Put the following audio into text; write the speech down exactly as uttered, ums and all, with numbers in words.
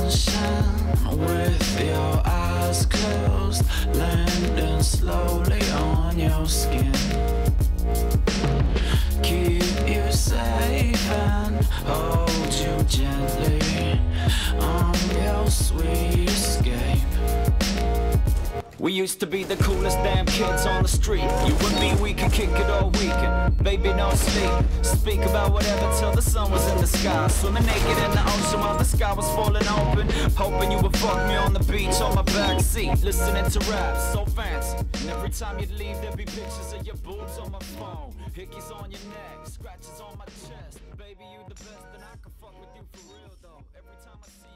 sunshine with your eyes closed, landing slowly on your skin. Keep you safe and hold you gently on your sweet escape. We used to be the coolest damn kids on the street. You and me, we could kick it all weekend. Baby, no sleep. Speak about whatever till the sun was in the sky. Swimming naked in the ocean while the sky was falling open. Hoping you would fuck me on the beach on my back seat, listening to raps so fancy. And every time you'd leave, there'd be pictures of your boobs on my phone, hickeys on your neck, scratches on my chest. Baby, you the best, and I can fuck with you for real though. Every time I see you